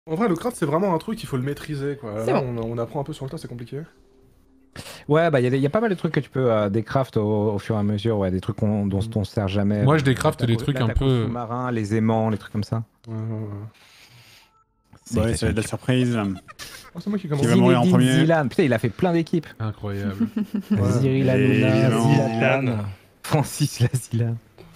En vrai, le craft, c'est vraiment un truc, il faut le maîtriser, quoi. C'est Là, bon. on apprend un peu sur le tas, c'est compliqué. Ouais, bah il y a pas mal de trucs que tu peux décraft au fur et à mesure, ouais, des trucs dont on se sert jamais. Moi, je décraft des trucs un peu... sous-marins, les aimants, les trucs comme ça. Ouais, ouais, ouais. Bah ouais, ça va être la surprise. Ah, c'est moi qui commence. Qui va mourir en premier. Zilan. Putain, il a fait plein d'équipes. Incroyable. Ouais. Cyril Hanouna, Évidemment. Zlatan, Francis Lazilan.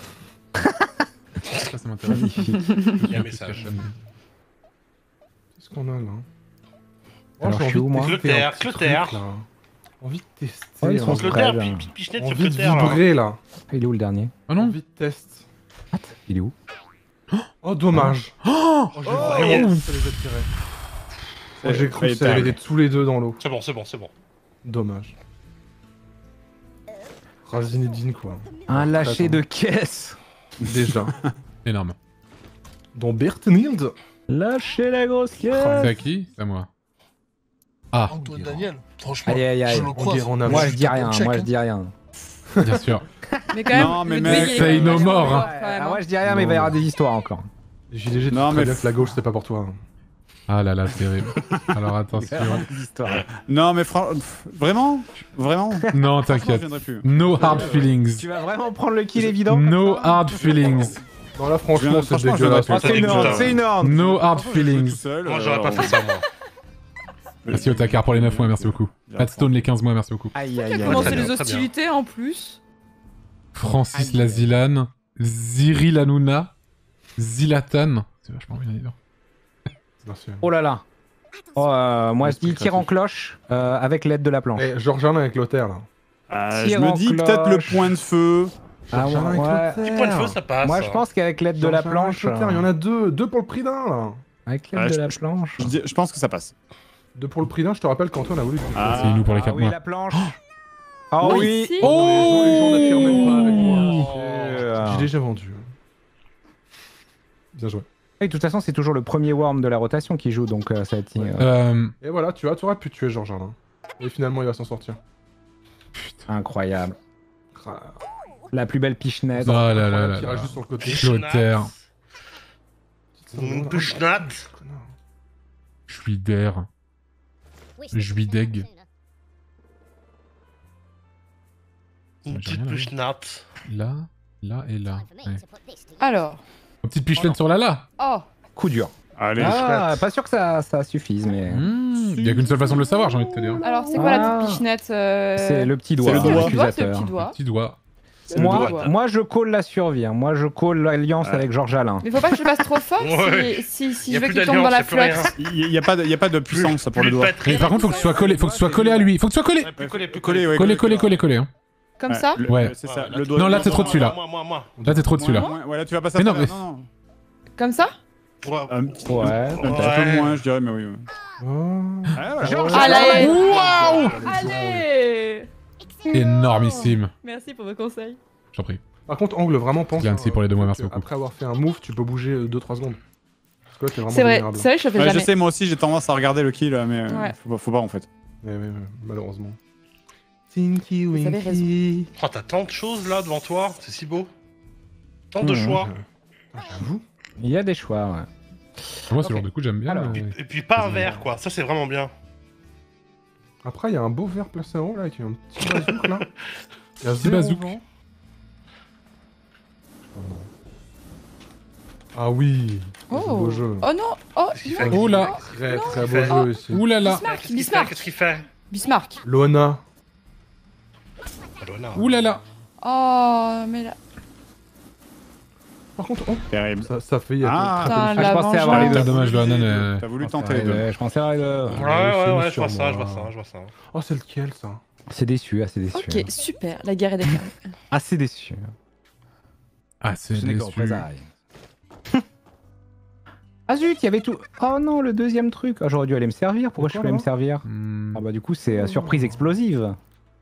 Ça, ça m'intéresse. Magnifique. Il y a un message. Qu'est-ce qu'on a là? Alors, je suis où, moi Clotaire, Clotaire. Envie de tester. Oh, ils sont envie- prêts, Clotaire, là. Pichenette sur envie de Clotaire. là. vibrer là. Il est où le dernier? Oh non. Envie de test. Il est où? Oh, dommage. Oh, Oh, j'ai Oh, vraiment yes. cru que ça les attirait. Oh, j'ai cru que Fatal. ça allait être tous les deux dans l'eau. C'est bon, c'est bon, c'est bon. Dommage. Razinedine quoi. Un lâcher de caisse. Déjà. Énorme. Dans Bertnild. Lâchez la grosse C'est caisse. à qui? C'est à moi. Ah, Antoine Daniel, franchement, Aïe, aïe, aïe. je le crois. guerre en avant. Moi je dis Juste rien, un check, moi hein. je dis rien. bien sûr. Mais quand même, Non, mais le mec, deuil, il est say no vachement more, fort, hein. quand même, Ah, moi hein. je dis rien, mais il va y avoir des histoires encore. JDG, tu Non, sais mais très bien que la gauche c'est pas pour toi. Ah là là, terrible. Alors Il va attention. y avoir des histoires. Non, mais vraiment Vraiment Non, Franchement, je t'inquiète. viendrai plus. No hard feelings. Tu vas vraiment prendre le kill évident? No hard feelings. Non là franchement c'est Franchement, je dégueulasse. viendrai Oh, c'est une Putain. horde, c'est une horde. No hard Franchement, je vais jouer feelings. tout seul, Moi, j'aurais pas fait ça, moi. Merci Otakar pour les 9 mois, merci beaucoup. Padstone les 15 mois, merci beaucoup. Aïe, Qui aïe, a aïe. commencé très les bien, très bien. hostilités en plus. Francis Aïe, aïe, aïe. Lazilan, Cyril Hanouna, Zlatan. C'est vachement bien évident. Merci. Oh là là. Oh, moi je dis Esprit tire en créatif. cloche avec l'aide de la planche. Eh, Georges Alain avec Lothaire là. Je Tire me en dis peut-être le cloche. point de feu. Ah, Georges Alain avec ouais. Lothaire. Du point de feu, ça passe. Moi je pense qu'avec l'aide de la Georges Alain avec planche. Lothaire, il y en a deux pour le prix d'un là. Avec l'aide Ouais, de la planche. Je pense que ça passe. Deux pour le prix d'un, je te rappelle qu'Antoine a voulu. Ah. C'est nous pour les 4 Ah oui, mois. la planche. Ah oui. Si. Oh Les gens n'affirment même pas avec moi. Euh, J'ai déjà vendu. Bien joué. Et de toute façon, c'est toujours le premier worm de la rotation qui joue, donc ça va être. Et voilà, tu aurais pu tuer Georges Alain. Et finalement, il va s'en sortir. Incroyable. Ah, La plus belle pichenette. Oh là là incroyable, là qui là. reste juste sur le côté. Clotaire. Une push-nat. Je suis d'air. Je suis deg. Une J'ai petite rien, push-nat. Là, là et là. Ouais. Alors. Une petite pichelette sur la là. Oh. Coup dur. Allez, Ah, pas sûr que ça suffise, mais. Il y a qu'une seule façon de le savoir, j'ai envie de te dire. Alors, c'est quoi la Ah. petite pichenette C'est le petit doigt. le C'est doigt. le petit doigt, c'est le accusateur. petit doigt. Petit doigt. C'est le Moi, doigt. moi, je call la survie. Hein. Moi, je call l'alliance Ouais. avec Georges Alain. Mais faut pas que je passe trop fort Ouais. si Y a je veux plus qu'il tombe dans la d'alliance, y a plus flotte. il y a pas de puissance pour le doigt. Mais par contre, faut que tu sois collé, faut que tu sois collé à lui. Faut que tu sois collé. Plus collé, plus Collé, collé. ouais. Collé, hein. Comme ça Ouais. C'est ça. Là, Le tu- doigt. Non, là, t'es trop dessus, là. Moi. Là, t'es trop dessus, là. Ouais, là, tu vas passer Mais à non, travers. mais- Non, non. Comme ça Ouais. Un petit Ouais. un petit peu moins, je dirais, mais oui. Oh. Ah, voilà. Georges Allez Waouh Allez Énormissime. Merci pour vos conseils. J'en prie. Par contre, Angle, vraiment pense. Glancy pour les 2 mois, merci que beaucoup. Après avoir fait un move, tu peux bouger 2-3 secondes. Parce que là, t'es vraiment C'est vrai, vulnérable. c'est vrai, je le fais Ouais, je jamais. sais, moi aussi, j'ai tendance à regarder le kill, mais Ouais. faut pas en fait. Ouais, malheureusement. Tinky Vous avez Winky. Oh, t'as tant de choses là devant toi, c'est si beau. Tant de choix. J'avoue. Il y a des choix, ouais. Moi, ce genre de coup, j'aime bien. Alors, mais- Et puis pas un verre quoi, ça c'est vraiment bien. Après, il y a un beau verre placé en haut là, avec un petit bazouk là. Il y a Petit zéro bazouk. vent. Ah oui. Oh. Beau jeu. Oh non Oh Qu'est-ce qu'il fait Oh là. Très très beau fait jeu ici. Ouh là là. Bismarck, Qu'est-ce qu'il fait Bismarck, Qu'est-ce qu'il fait Bismarck. Lona. Alona. Ouh là là. Oh, mais là... Par contre, oh, Terrible. ça fait. Il y a Ah. très peu de Putain, choses. je la pensais avoir les vengeance. deux. Dommage, le Hanan. T'as voulu tenter les deux. Ouais, je pensais à les deux. Ouais, c'est je sur vois ça, moi. je vois ça, je vois ça. Oh, c'est lequel ça? C'est déçu, assez déçu. Ok, super, la guerre est déclarée. Assez déçu. Ah, c'est Ce n'est que déçu. représailles. Ah zut, il y avait tout. Oh non, le deuxième truc. Ah, j'aurais dû aller me servir. Pourquoi je suis allé me servir? Hmm. Ah bah du coup, c'est surprise explosive.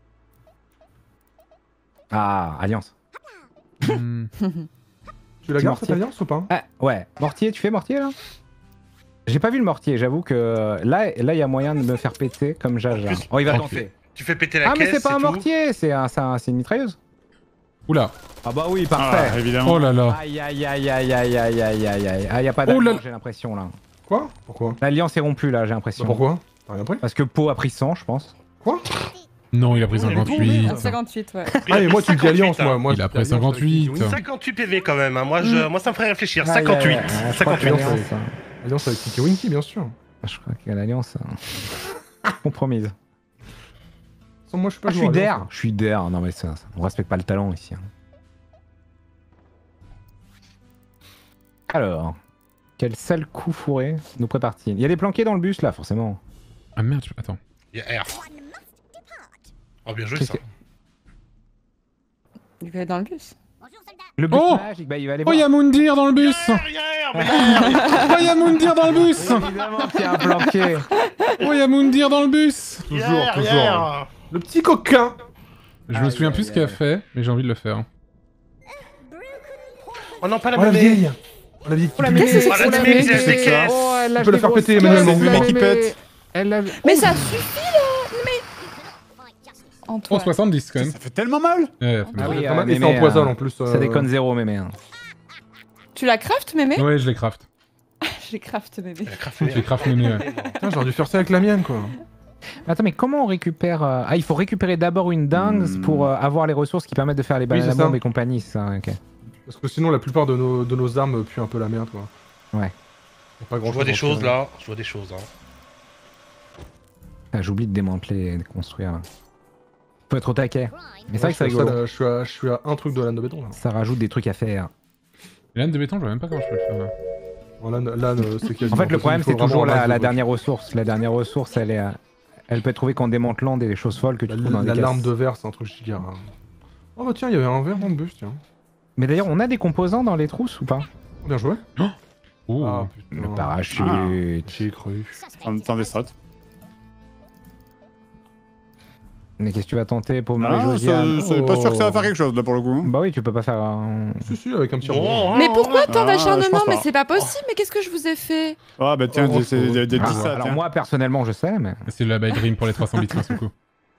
Ah, Alliance. Hmm. Tu la gardes cette Mortier. alliance ou pas? Ah, ouais. Mortier, tu fais mortier là? J'ai pas vu le mortier, j'avoue que là, il y a moyen de me faire péter comme Jaja. En plus, Oh, il va ok. tenter. Tu fais péter la Ah, mais caisse. c'est pas un tout. mortier, c'est une mitrailleuse. Oula. Ah bah oui, Ah, parfait. évidemment. Oh là là. Aïe aïe aïe aïe aïe aïe aïe aïe aïe aïe. Ah, y a pas Oh là d'alliance, là. j'ai l'impression là. Quoi? Pourquoi? L'alliance est rompue là, j'ai Bah l'impression. pourquoi? T'as rien pris? Parce que Po a pris 100, je pense. Quoi? Non, il a pris Oh, il est 58. Ah, 58, ouais. Ah mais moi tu me dis alliance hein. moi. Il a je dis pris alliance avec 58. Kiki Winky. 58 PV quand même, hein. Moi, moi ça me ferait réfléchir. Ah, 58. je crois que 58. l'alliance, Alliance avec Kiki Winky bien sûr. je crois que l'alliance compromise. Sans moi je suis pas Ah, je joueur suis alliance, d'air. Je suis d'air. Non mais ça, on respecte pas le talent ici. Hein. Alors, quel sale coup fourré nous prépare-t-il? Il y a des planqués dans le bus là, forcément. Ah merde, attends. Il y a R. Oh, bien joué Qu'est-ce ça. Du coup, elle est dans le bus. Le bus Oh magique, bah il va aller Oh, voir. y'a Moundir dans le bus Oh, y'a Moundir dans le bus Évidemment qu'il y a un planqué. Oh, y'a Moundir dans le bus Toujours. Le petit coquin. Je me souviens plus ce qu'il a fait, mais j'ai envie de le faire. Oh non, pas la Oh la monnaie. vieille. Oh la vieille qui Oh, la pue. mémé. Qu'est-ce que Oh, la c'est que mémé, ça c'est caisse. Oh, elle Tu peux la faire péter manuellement. Le mémé qui pète. Elle a... Mais ça suffit là. Mais Oh, Antoine. 70 quand même. Ça fait tellement mal. Ouais, Ah oui, Et c'est mémé, en poison en plus. Ça déconne zéro, mémé. Hein. Tu la craftes, mémé? ouais, je les craft. Je les crafte, mémé. Elle a craffé. Je les craft mémé, ouais. Putain j'aurais dû faire ça avec la mienne quoi. Attends, mais comment on récupère... Ah, il faut récupérer d'abord une dingue pour avoir les ressources qui permettent de faire les Oui, c'est bananes ça. bombes et compagnie, c'est ça, ok. Parce que sinon la plupart de nos armes puent un peu la merde quoi. Ouais. Y a pas Je grand vois des chose choses là. Je vois des choses. Hein. Ah, j'oublie de démanteler et de construire. Là. Faut être au taquet. Mais c'est vrai que c'est je suis à rigolo. ça, je suis à un truc de l'âne de béton là. Ça rajoute des trucs à faire. L'âne de béton, je vois même pas comment je peux le faire là. Bon, l'âne, c'est quasiment En fait, le impossible, problème, il faut c'est toujours vraiment un masse de la trucs. dernière ressource. La dernière ressource, elle peut être trouvée qu'en démantelant des choses folles que tu trouves dans La des larme caisses. de verre, c'est un truc giga. Hein. Oh bah tiens, il y avait un verre dans le bus, tiens. Mais d'ailleurs, on a des composants dans les trousses ou pas? Bien joué. Oh Ah putain. Le parachute. J'y ai cru. En temps des strats. Mais qu'est-ce que tu vas tenter pour Ah, Marie-Josiane? c'est pas sûr que ça va faire quelque chose là pour le coup. hein. Bah oui, tu peux pas faire un... Si, avec un petit Oh, rebond. Mais pourquoi tant Ah, d'acharnement? je pense Mais pas. c'est pas possible. Mais qu'est-ce que je vous ai fait? Ah bah tiens, Oh, dis Ah, ça. alors tiens. moi, personnellement, je sais, mais... C'est la buy dream pour les 300 bits d'un seul coup.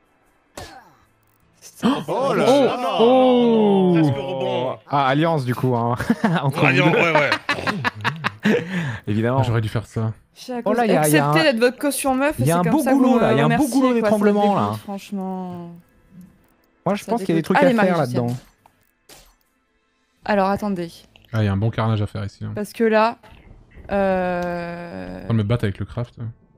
Oh là Oh, là. oh. Presque rebond. Ah, alliance du coup, hein. Entre Allez, vous deux, ouais. évidemment. Ah, j'aurais dû faire ça. Oh là, y a Acceptez un- d'être votre caution meuf. y a et un c'est beau comme ça que goulot, vous là, me y a un beau remerciez, goulot quoi, ça d'étranglement, là. dégoûte, Franchement. Moi, je Ça pense qu'il y a des dégoûte. trucs à Allez, faire Marie-Josiane. là-dedans. Alors attendez, Ah, il y a un bon carnage à faire ici. Hein. parce que là, On me battre avec le craft.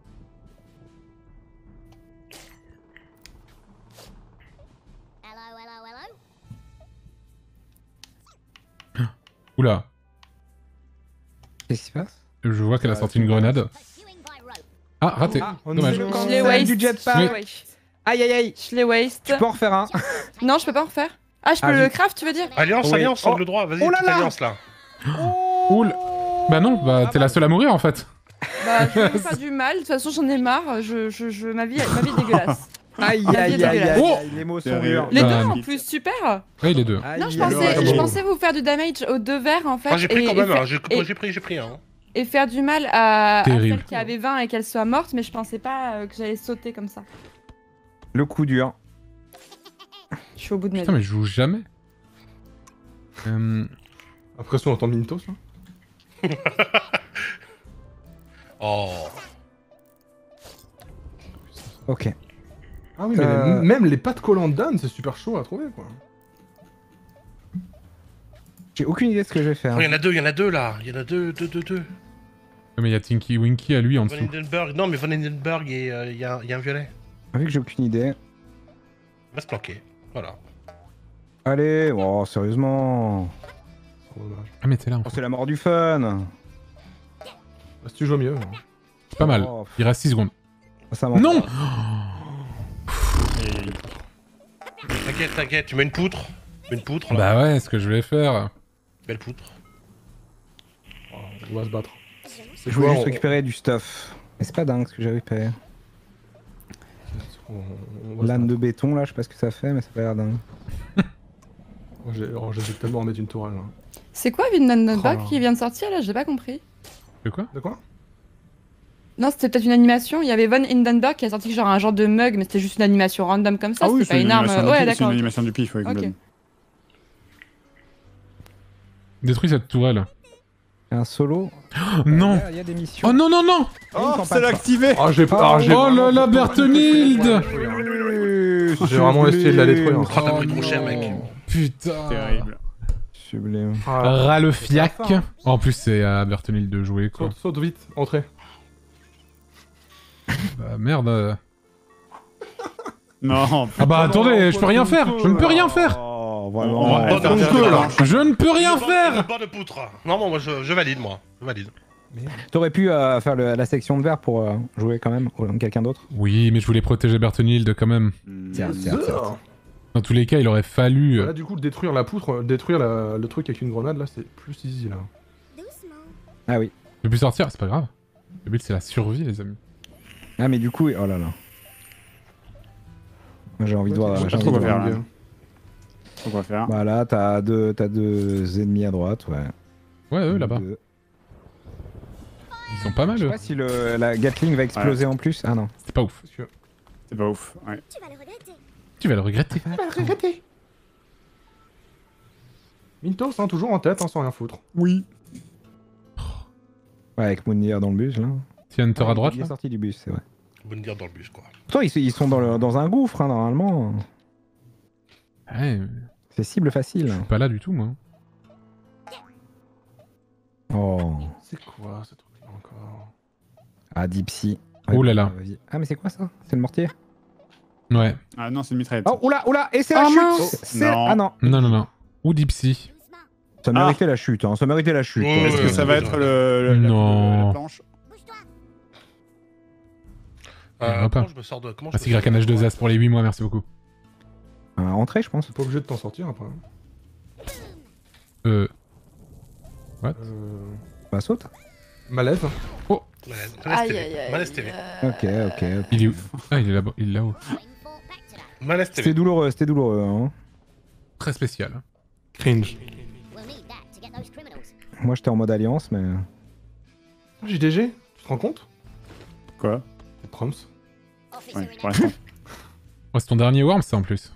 Oula, Qu'est-ce qui se passe? je vois qu'elle a sorti une grenade. Ah, raté. Dommage. je les waste. du jetpack. Je les waste. Aïe aïe aïe. Je les waste. Tu peux en refaire un. Non, je peux pas en refaire. Ah, je peux Ah, le je- craft, tu veux dire? Alliance, Oui. alliance, Oh. angle droit. Vas-y, Oh là petite là. alliance là. Oula. Bah non, bah t'es la seule à mourir en fait. Bah, je vais pas du mal. De toute façon, j'en ai marre. Ma vie est dégueulasse. Aïe La vie est dégueulasse. Oh. Les mots sont Sérieux. durs. Les Bah, deux en plus, super. Ouais, les deux. Non, je aïe. pensais vous faire du damage aux deux verres en fait. Ah, j'ai pris et- quand et même. faire- hein, et- J'ai pris. Hein. et faire du mal à Terrible. celle qui avait 20 et qu'elle soit morte, mais je pensais pas que j'allais sauter comme ça. Le coup dur. Je suis au bout de ma Putain, vie. mais je joue jamais. Après ça, on entend Mintos là. Oh. Ok. Ah oui, mais même les pâtes collantes d'âne, c'est super chaud à trouver quoi. J'ai aucune idée de ce que je vais faire. Oh, il y en a deux là. Il y en a deux. Mais il y a Tinky Winky à lui en Von dessous. Hindenburg. Non, mais Von Hindenburg et il y a un violet. Vu que j'ai aucune idée. Il va se planquer. Voilà. Allez, oh, sérieusement. C'est dommage. Ah, mais t'es là en Oh, fait. c'est la mort du fun. Bah, si tu joues mieux. hein. C'est pas mal. Oh, Il reste 6 secondes. ça m'en Non. T'inquiète, tu mets une poutre. Une poutre là. Bah ouais, ce que je vais faire. Belle poutre. On va se battre. Je voulais juste récupérer du stuff. Mais c'est pas dingue ce que j'ai récupéré. On va se L'âne battre. de béton là, je sais pas ce que ça fait, mais ça a l'air dingue. J'hésite tellement à mettre une tourelle. Hein. C'est quoi Vindenburg Oh. qui vient de sortir là? J'ai pas compris. De quoi? De quoi? Non, c'était peut-être une animation. Il y avait Von Hindenburg qui a sorti genre un genre de mug, mais c'était juste une animation random comme ça. Ah oui, c'était pas une arme. Ouais, C'est une d'accord. animation du pif, ouais. Ok. complètement. Détruis cette tourelle. Un solo. Non. Il y a des missions. Oh non, non, non. Oh, c'est l'activé. Ah, j'ai pas. Oh là là, Berthenilde. J'ai vraiment essayé de la détruire. Oh, t'as pris trop cher, mec. Putain. Terrible. Sublime. Ras le fiac. En plus, c'est à Berthenilde de jouer, quoi. Saute vite, entrez. Bah merde. Non. Ah bah attendez, je peux rien faire. Je ne peux rien faire. Oh, On vraiment. va faire Bonne un poutre, peu, là. Je ne peux rien faire. Bonne poutre. Non, moi, je valide, moi. Je valide. T'aurais pu faire la section de verre pour jouer quand même quelqu'un d'autre. Oui, mais je voulais protéger Berthenilde quand même. Certes. Dans tous les cas, il aurait fallu... Là, du coup, détruire la poutre, détruire le truc avec une grenade, là, c'est plus easy, là. Ah oui. Je peux plus sortir, c'est pas grave. Le but, c'est la survie, les amis. Ah mais du coup, oh là là. Moi, j'ai envie de voir. je sais j'ai pas trop envie de quoi voir. faire, là. On va faire. Bah là, t'as deux ennemis à droite, ouais. Ouais, eux, là-bas. Deux. Ils sont pas mal, Je sais eux. pas si la Gatling va exploser en plus. Ah non. C'est pas ouf. Parce que... C'est pas ouf. Ouais. Tu vas le regretter. Mintos, hein, toujours en tête, hein, sans rien foutre. Oui. Ouais, avec Mounir dans le bus là. Si Hunter à droite, Il là. est sorti du bus, c'est vrai. Bonne dire dans le bus, quoi. Pourtant, ils sont dans un gouffre, hein, normalement. Ouais, C'est cible facile. pas là du tout, moi. Oh. C'est quoi, ce truc-là, encore? Ah, Dipsy. Oh là là. Vas-y. Ah, mais c'est quoi ça? C'est le mortier? Ouais. Ah non, c'est une mitraillette. Oh, oula, oula! Et c'est la Oh, chute! mince. Non. Ah non! Non, non, non. Ou Dipsy. Ça méritait la chute, hein. Ça méritait la chute. Ouais, Est-ce que ça va être Non. la planche? va pas. Comment je me sors de... Comment je Merci me sors de- Grakanage 2As pour les 8 mois, merci beaucoup. Entrée, je pense. T'es pas obligé de t'en sortir, après. What Bah, saute. Malaise. Malaise Aïe, aïe, TV. aïe. Malaise TV. Ok. Il est où? Ah, il est là-bas, il est là-haut. Malaise C'était TV. douloureux, hein. Très spécial. Cringe. Moi, j'étais en mode alliance, mais... JDG, tu te rends compte? Quoi? Les proms. Ouais, pour l'instant. Oh, c'est ton dernier worm, ça, en plus.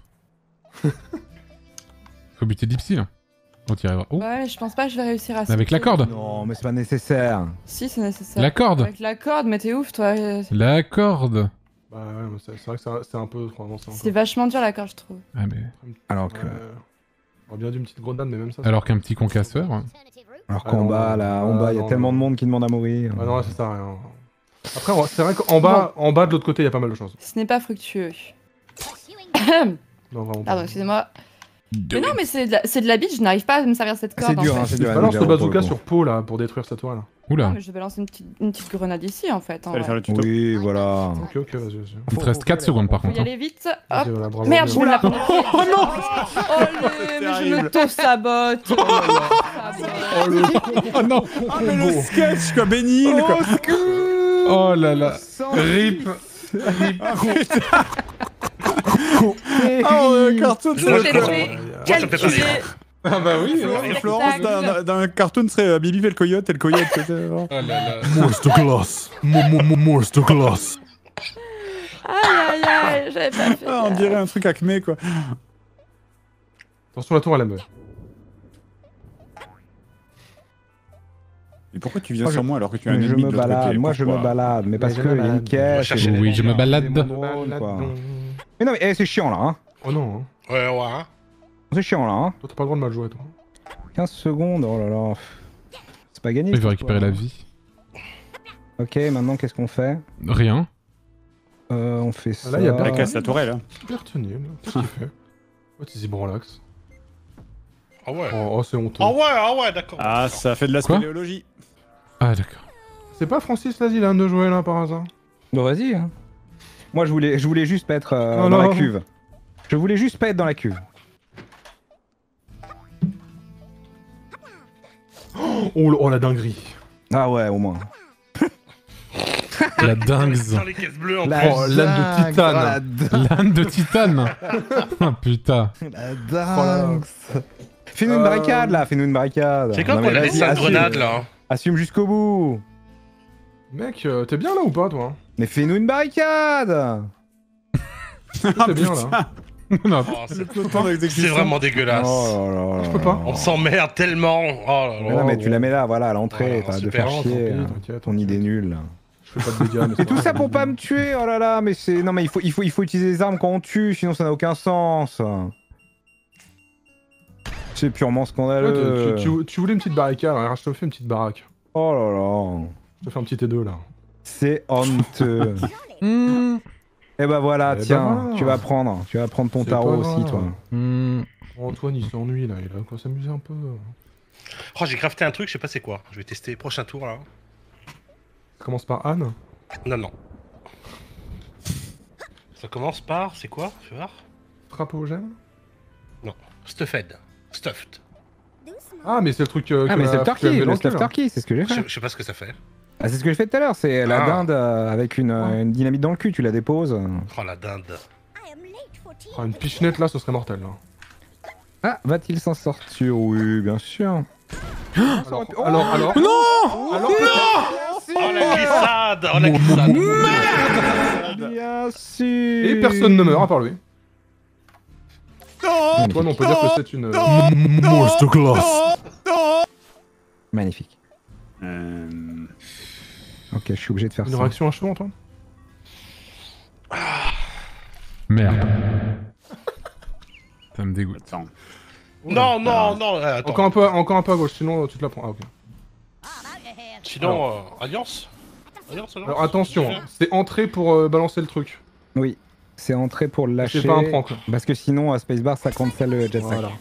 Faut buter Dipsy, là. On t'y arrivera. Oh, Ouais, je pense pas que je vais réussir à avec la sauter. corde. Non, mais c'est pas nécessaire. Si, c'est nécessaire. La corde. Avec la corde, mais t'es ouf, toi. La corde. Bah ouais, mais c'est vrai que c'est un peu trop avancé. C'est vachement dur, la corde, je trouve. Ah, mais... Alors que... On aurait bien dû une petite grenade, mais même ça. Alors qu'un petit concasseur. Alors Ah qu'en non, bas, là, en bas, il y a non, tellement non. de monde qui demande à mourir. Ah non, là, ça sert à rien. Après, c'est vrai qu'en bas, de l'autre côté, il y a pas mal de choses. Ce n'est pas fructueux. Non, vraiment. Pardon, excusez-moi. Mais non, mais c'est de la bite, je n'arrive pas à me servir de cette corde. C'est dur, en hein, fait. c'est dur. à Balance nous le dire, pour bazooka le coup. sur Pau, là, pour détruire cette toile. Non, Oula. mais je balance une petite grenade ici, en fait. En Allez vrai. faire le tuto. Oui, voilà. Ok, vas-y. Il te reste 4 secondes, par Faut y contre. hein. aller vite. Vas-y, Hop. voilà, bravo, Merde, bien. je me la prends. Oh non Oh mais je me t'auto-sabote. Oh non Ah, mais le sketch, quoi, Benny, quoi. Oh là là. RIP. Oh, le cartoon, Moi, c'est je J'ai peux- fait Moi, ça me fait pas rire. Ah bah oui. Florence, dans un cartoon, serait Bibi fait le coyote et le coyote. Oh là là. Monster Class. Monster Class. Aïe aïe aïe, j'avais pas fait. Ah, on dirait un truc acmé, quoi. Attention, la tour, elle meurt. Et pourquoi tu viens Moi, sur moi alors que tu as un Mais je ennemi me de l'autre balade, côté? moi je me Pourquoi balade, mais parce je que me il y a une balade. caisse. Chercher et des Oui, je me balade. des mondes, quoi. Mais non, mais c'est chiant là, hein. Oh non, hein. Ouais, ouais. Hein. C'est chiant là, hein. Toi, t'as pas le droit de mal jouer, toi. 15 secondes, oh là là. C'est pas gagné. Il veut cette récupérer histoire. la vie. Ok, maintenant qu'est-ce qu'on fait? Rien. On fait ça. Là, il y a Elle casse la tourelle, hein. Super tenu, qu'est-ce qu'il fait? Oh, t'es branlax. Ah ouais. Oh, c'est honteux. Ah ouais, d'accord. Ah, d'accord. ça fait de la Quoi spéléologie. Ah d'accord. C'est pas Francis Lazilan de jouer là par hasard? Bon, vas-y, hein. Moi je voulais juste pas être Oh dans non. la cuve. Je voulais juste pas être dans la cuve. Oh la dinguerie. Ah ouais, au moins. La dingue. Dans les caisses bleues en La plus. Oh, l'âne de titane. La L'âne de titane. Ah putain. dingue. Fais-nous une barricade là, fais-nous une barricade. C'est quoi Non, qu'on mais a vas-y, laissé la assume. grenade là? Assume jusqu'au bout. Mec, t'es bien là ou pas, toi? Mais fais-nous une barricade. T'es bien là. Non, Oh, c'est Temps d'exécution. c'est vraiment dégueulasse. Oh là là. Je peux pas. On s'emmerde tellement. Oh là Mais là. non, mais tu la mets là, voilà, à l'entrée, Voilà, t'arrêtes de super. faire Non, chier. tant pis, t'inquiète, Ton idée nulle. Là. Je fais pas de dégâts, mais Et tout ça pour pas me tuer, oh là là, mais c'est... Non mais il faut utiliser les armes quand on tue, sinon ça n'a aucun sens. C'est purement scandaleux. Tu voulais une petite barricade, alors je te fais une petite baraque. Oh là là. Je te fais un petit T2 là. C'est honteux. Hmm, Et bah voilà, Eh ben tiens, voilà. tu vas prendre ton C'est tarot pas aussi, grave. toi. hmm. Oh, Antoine il s'ennuie là, il a quoi s'amuser un peu. Oh, j'ai crafté un truc, je sais pas c'est quoi. Je vais tester. Prochain tour là. Ça commence par Anne. Non, non. Ça commence par. C'est quoi? Fais voir. Frappe au gemme. Stuffed. Stuffed. Ah, mais c'est le truc. Ah mais c'est le que tu as turkey, mis dans le le stuff cul, là. turkey, c'est ce que j'ai Je, fait. je sais pas ce que ça fait. Ah c'est ce que j'ai fait tout à l'heure, c'est la Ah. dinde avec une dynamite dans le cul, tu la déposes. Oh la dinde. Ah, une pichenette là, ce serait mortel là. Ah, va-t-il s'en sortir? Oui, bien sûr. Alors. Non Alors, Oh la glissade. Oh la glissade. Bien sûr. Et personne ne meurt à part lui. Non. Antoine, on peut dire que c'est une. Masterclass. Magnifique. Ok, je suis obligé de faire Une ça. réaction à chaud, Antoine. Merde. Ça me dégoûte. Attends. Non, non, non. Attends. Encore un peu à gauche, sinon tu te la prends. Ah, ok. Sinon, Alliance. Alliance, Alliance. Alors attention, hein, c'est entrée pour balancer le truc. Oui, c'est entré pour le lâcher. C'est pas un prank là. Parce que sinon, à Spacebar, ça cancel le jetpack. Voilà.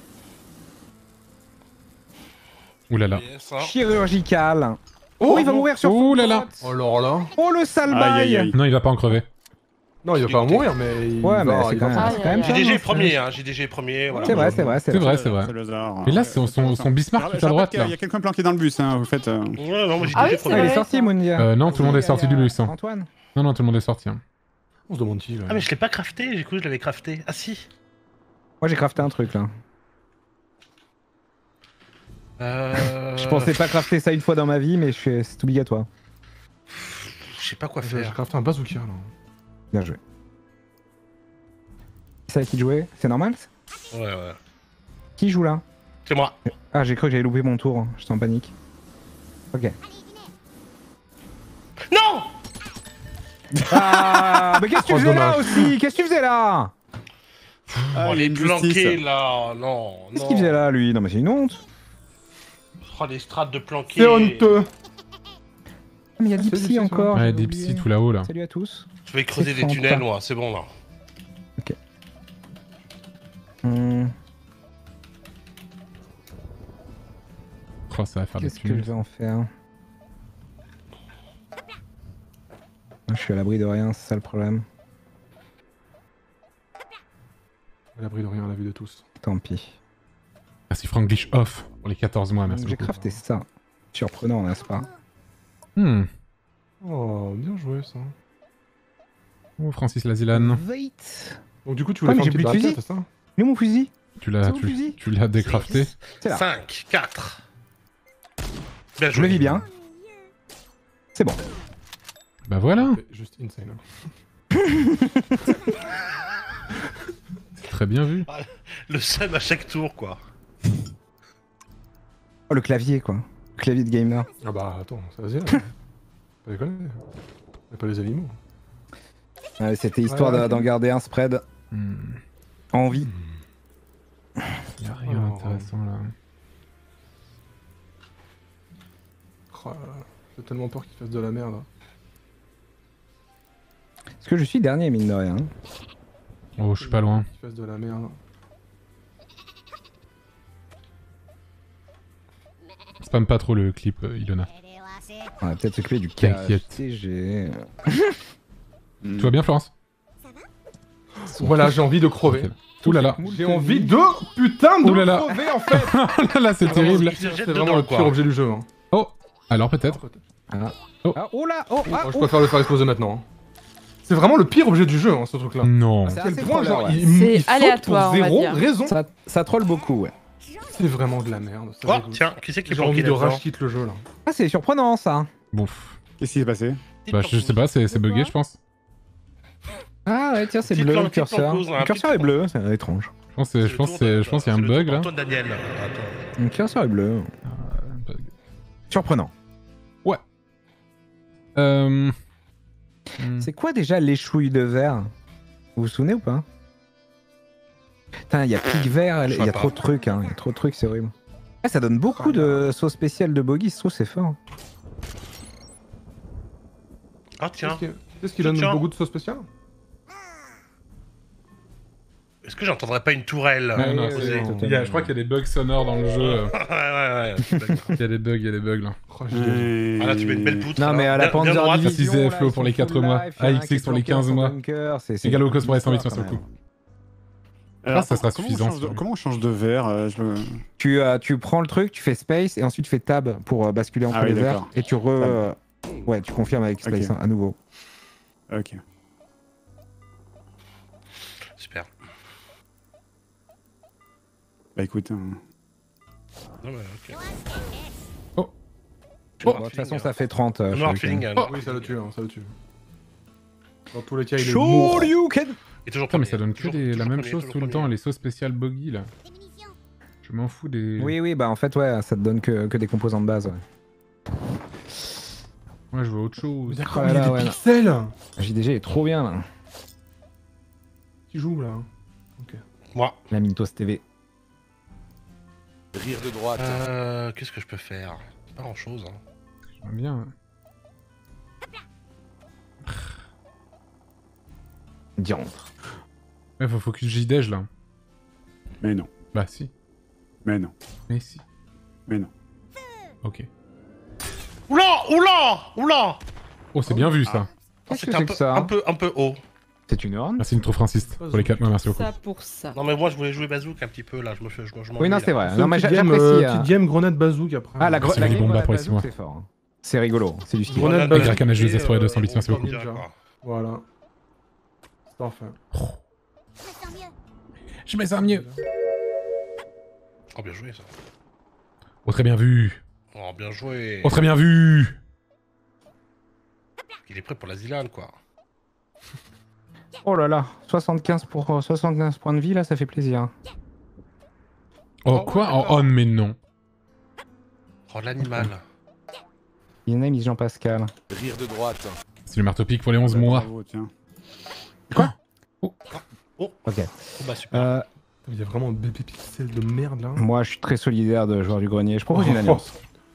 Ouh là là. Yes, hein. Chirurgical. Oh, il va mourir sur Ouh son là là. pote. Alors là. Oh, le sale Aïe, aïe, bail. aïe. Non, il va pas en crever. Non, il va pas mourir, mais. Il Ouais, mais va, c'est il quand va même, c'est quand même ça, JDG non, premier, hein. JDG premier. Voilà. C'est vrai, c'est vrai, C'est vrai, c'est vrai. C'est le hasard. Et là, son Bismarck tout à droite, là. Il y a quelqu'un planqué dans le bus, hein, vous faites. Ouais, non, moi JDG Ah oui, c'est premier. Ah, il est vrai, sorti, ça. Moundia. Non, tout le monde est sorti du bus. Hein. Antoine. Non, non, tout le monde est sorti. Hein. On se demande qui là. Ah, mais je l'ai pas crafté. J'ai cru que je l'avais crafté. Ah, si. Moi, j'ai crafté un truc, là. Je pensais pas crafter ça une fois dans ma vie, mais c'est obligatoire. Je sais pas quoi J'ai faire. crafté un bazooka là. Bien joué. C'est à qui de jouer? C'est normal? Ouais, ouais. Qui joue là? C'est moi. Ah, j'ai cru que j'avais loupé mon tour. J'étais en panique. Ok. Non! Ah, mais qu'est-ce que tu Oh, faisais là dommage. aussi? Qu'est-ce que tu faisais là? Oh, les planqués là. Non, Qu'est-ce non. qu'il faisait là, lui? Non, mais c'est une honte. Oh, les strates de planqués. C'est honteux. Ah, mais il y a Ah, Dipsy c'est Dipsy, encore. Ouais, j'avais Dipsy oublié. tout là-haut, là. Salut à tous. Je vais creuser C'est des tunnels, sympa. moi. C'est bon là. Oh, ça va faire des Qu'est-ce que je tunnels. vais en faire? Je suis à l'abri de rien, c'est ça le problème. À l'abri de rien à la vue de tous. Tant pis. Merci Franglish off pour les 14 mois, merci J'ai beaucoup. crafté ça. Surprenant, n'est-ce pas? Hmm. Oh, bien joué ça. Oh, Francis Lazilan. Wait. Donc du coup, tu Ah, voulais mais faire j'ai une plus petite de barricade, fusil. c'est ça? Il est où mon fusil? Tu l'as C'est mon fusil. tu l'as décrafté. C'est là. 5, 4. Bien Je joué. le vis bien. C'est bon. Bah voilà. C'est juste insane. Très bien vu. Le seum à chaque tour, quoi. Oh, le clavier, quoi. Le clavier de gamer. Ah bah attends, ça vas-y là. Pas déconner. Y'a pas les animaux. Ouais, c'était histoire Ouais, ok. d'en garder un spread Hmm. en vie. Y a rien Oh. d'intéressant là. Oh là là, j'ai tellement peur qu'il fasse de la merde. Parce que je suis dernier, mine de rien. Oh, je suis pas loin. Qu'il fasse de la merde. Spam pas trop le clip, Ilona. On va peut-être s'occuper du T'inquiète. KTG. Tout va bien, Florence? Voilà, j'ai envie de crever. Ok. Ouh là là. J'ai envie de putain de Ouh là là. crever en fait. Oh là là, c'est terrible. Il se jette C'est dedans, vraiment le quoi. pire objet du jeu. Hein. Oh, alors peut-être. Ah, Oh. ah, oh là, oh, ah, Moi, je oh. préfère le faire exploser maintenant. Hein. C'est vraiment le pire objet du jeu, hein, ce truc-là. Non. C'est À quel assez point, trolleur, genre, ouais. il saute aléatoire, pour on va zéro dire. raison. Ça troll beaucoup, ouais. C'est vraiment de la merde. ça Oh, dégoûte. tiens, qui c'est qui est J'ai envie planqué de là-dedans? rage quitte le jeu là. Ah, c'est surprenant, ça. Bon. Qu'est-ce qui s'est passé? Bah, je sais pas, c'est bugué, je pense. Ah ouais, tiens, c'est Petite bleu le petite curseur. plantose, un Le curseur est petit bleu, c'est étrange. Je pense qu'il y a un bug là. Antoine Daniel. Attends. Le curseur est bleu. Un bug. Surprenant. Hmm. C'est quoi déjà l'échouille de verre? Vous vous souvenez ou pas? Putain, il y a pic vert, il y a trop de trucs, hein. Il y a trop de trucs, c'est horrible. Ah, ça donne beaucoup de sauce spéciale de Bogie, je trouve c'est fort. Ah tiens, Qu'est-ce qui donne Tiens. beaucoup de sauce spéciale? est-ce que j'entendrais pas une tourelle Ouais, non, oui, posée? oui, je crois qu'il y a des bugs sonores dans le jeu. Ouais. Il y a des bugs là. Oh, j'ai- Ah là, tu mets une belle poutre. Non, mais à la Bien Panzer droite. Division, 6 là, Flo ils pour les sont 4 full mois. life, il y en a un AXX qui est pour les planqué en 15 son mois. bunker, c'est Et Galocos pour les 100 une 800 histoire, sur le quand coup. même. Ah, ça sera comment suffisant, on change ça. comment on change de verre Tu prends le truc, tu fais space et ensuite tu fais tab pour basculer entre Ah oui, les verres d'accord. et tu ouais, tu confirmes avec space Ok. hein, à nouveau. Ok. Super. Bah écoute, Non, mais ok. Oh. Bon, de toute façon, ça fait 30. No hard feeling. Oui, ça le tue, ça le tue. Dans tous les cas, il est mort. Shoryuken. Et toujours Putain, mais premier, ça donne que toujours- la toujours même premier, chose toujours tout le premier. temps, les sauces spéciales Boggy là. Je m'en fous des. Oui, bah en fait, ouais, ça te donne que des composants de base. Ouais. Moi je veux autre chose. D'accord, Oh là il y a là, des ouais, pixels JDG est trop bien là. qui joue là. Moi. La Mintos TV. Rire de droite. Qu'est-ce que je peux faire? Pas grand chose. Hein. J'aime bien. Diantre. Ouais, faut focus JDEJ là. mais non, Bah si. mais non, Mais si. mais non. Ok. Oula. Oh, c'est bien vu ça. Qu'est-ce C'était que un c'est peu, que ça un peu haut. C'est une horne? Merci Nitro Francis pour les 4 mois, merci beaucoup. Ça pour ça. Non mais moi je voulais jouer bazooka un petit peu là, je m'ennuie, Oui, non, là. c'est vrai. C'est Non, une mais petite game, j'apprécie. petite game grenade bazooka après. Ah, la Merci, game Mani Bomba de la pour les 6 bazooka, mois. c'est fort. Hein. C'est rigolo, c'est du style. Grenade Grenade bazooka. Kraken HDS et, pour les 200 bits, merci beaucoup. Ninja, quoi. Voilà. C'est parfait. Je mets ça mieux. Oh bien joué ça. Oh, très bien vu. Oh bien joué. Oh, très bien vu. Il est prêt pour la Zilane quoi. Oh là là, 75 points de vie là, ça fait plaisir. Oh, quoi? Oh, on, mais non. Oh l'animal. Il y en a mis Jean-Pascal. Rire de droite. C'est le marteau pique pour les 11 mois. Bravo, tiens. Ok. Oh bah super. Euh, Il y a vraiment des pixels de merde là. moi, je suis très solidaire de joueur du grenier. Je propose une alliance.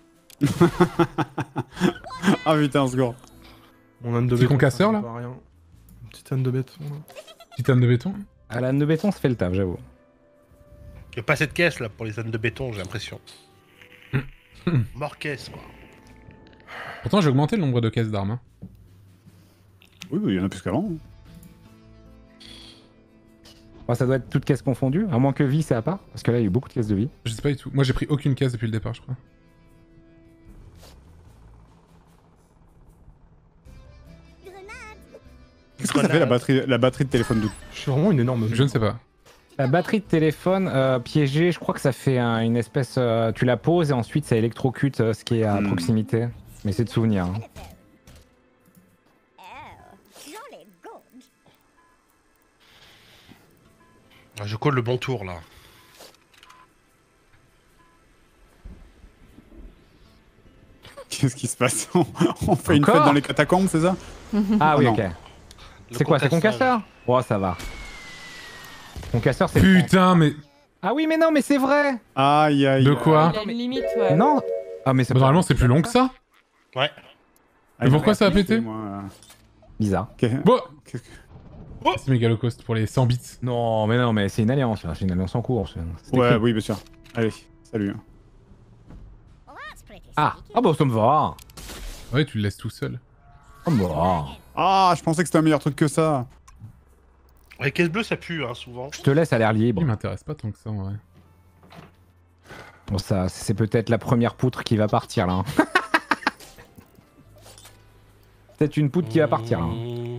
Ah putain, score. Mon âne de Petit béton. concasseur, ça là sert à rien. Une petite âne de béton là. Titane de béton. À la de béton, ça fait le taf, j'avoue. Il y a pas assez de caisse là pour les ânes de béton, j'ai l'impression. Mort caisse quoi. Pourtant, j'ai augmenté le nombre de caisses d'armes. Hein. Oui, il y en a plus qu'avant. Bon, ça doit être toutes caisses confondues, à moins que vie c'est à part, parce que là il y a eu beaucoup de caisses de vie. Je sais pas du tout. Moi, j'ai pris aucune caisse depuis le départ, je crois. Qu'est-ce que ça fait la batterie de téléphone de... Je suis vraiment une énorme. Je ne sais pas. La batterie de téléphone piégée, je crois que ça fait une espèce. Tu la poses et ensuite ça électrocute ce qui est à proximité. Mais c'est de souvenir. Hein. Ah, je colle le bon tour là. Qu'est-ce qui se passe? On fait une Encore fête dans les catacombes, c'est ça? Ah oui, non. ok. Le C'est quoi, c'est Concasseur? Oh, ça va. Concasseur, c'est. Putain, mais. Ah oui, mais non, mais c'est vrai! Aïe, aïe. De quoi? Il a une limite, ouais. Non! Ah, mais Bah, normalement, c'est plus long que ça. Ouais. Mais pourquoi ça a pété? Bizarre. Bon. Qu'est-ce que- C'est Megalocost pour les 100 bits. Non, mais c'est une alliance, là. C'est une alliance en cours. c'est Ouais, écrit. oui, bien sûr. Allez, salut. Ah! Ah, bah, ça me va! Ouais, tu le laisses tout seul. Ça me va! Ah, je pensais que c'était un meilleur truc que ça. Les caisses bleues ça pue hein, souvent. Je te laisse à l'air libre. Il m'intéresse pas tant que ça, en vrai. Bon, ça, c'est peut-être la première poutre qui va partir, là. Hein. Peut-être une poutre qui va partir, là.